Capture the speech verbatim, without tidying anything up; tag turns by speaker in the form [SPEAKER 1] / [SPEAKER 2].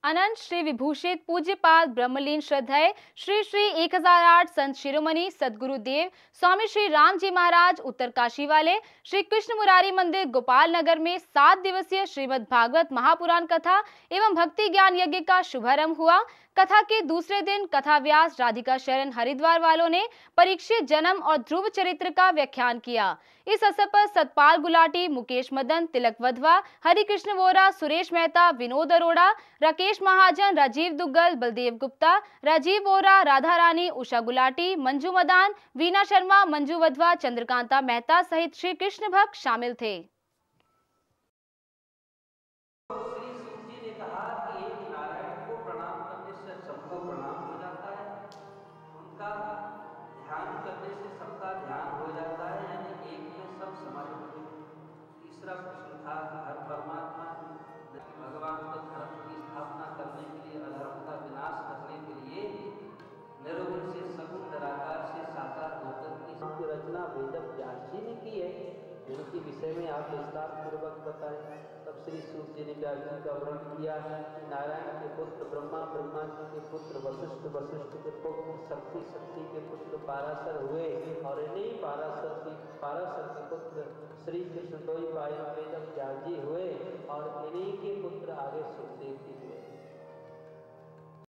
[SPEAKER 1] अनंत श्री विभूषित पूज्यपाद ब्रह्मलीन श्रद्धेय श्री श्री एक हजार आठ संत शिरोमणि सदगुरुदेव स्वामी श्री राम जी महाराज उत्तरकाशी वाले श्री कृष्ण मुरारी मंदिर गोपाल नगर में सात दिवसीय श्रीमद् भागवत महापुराण कथा एवं भक्ति ज्ञान यज्ञ का शुभारंभ हुआ। कथा के दूसरे दिन कथा व्यास राधिका शरण हरिद्वार वालों ने परीक्षित जन्म और ध्रुव चरित्र का व्याख्यान किया। इस अवसर पर सतपाल गुलाटी, मुकेश मदन, तिलक वधवा, हरिकृष्ण वोरा, सुरेश मेहता, विनोद अरोड़ा, राकेश महाजन, राजीव दुग्गल, बलदेव गुप्ता, राजीव वोरा, राधा रानी, उषा गुलाटी, मंजू मदान, वीना शर्मा, मंजू वधवा, चंद्रकांता मेहता सहित श्री कृष्ण भक्त शामिल थे।
[SPEAKER 2] ध्यान करने से सबका ध्यान हो जाता है, यानी एक में सब समाहित हो। तीसरा प्रश्न था हर परमात्मा भगवान को धर्म की स्थापना करने के लिए, अधर्म का विनाश करने के लिए निर्गुण से सगुण निराकार से साकार होकर की रचना वेद व्यास जी ने की है, जिनके विषय में आप विस्तार पूर्वक बताएं। तब श्री सूत जी ने व्यास जी का वर्णन किया है कि नारायण के पुत्र ब्रह्मा, ब्रह्मा जी के पुत्र वशिष्ठ, वशिष्ठ के पुत्र शक्ति, शक्ति के पुत्र पाराशर हुए और इन्हीं पाराशर की पाराशर के पुत्र श्री कृष्ण दो ही पायन वेद व्यास जी हुए और इन्हीं के पुत्र आगे सुखदेव जी हुए।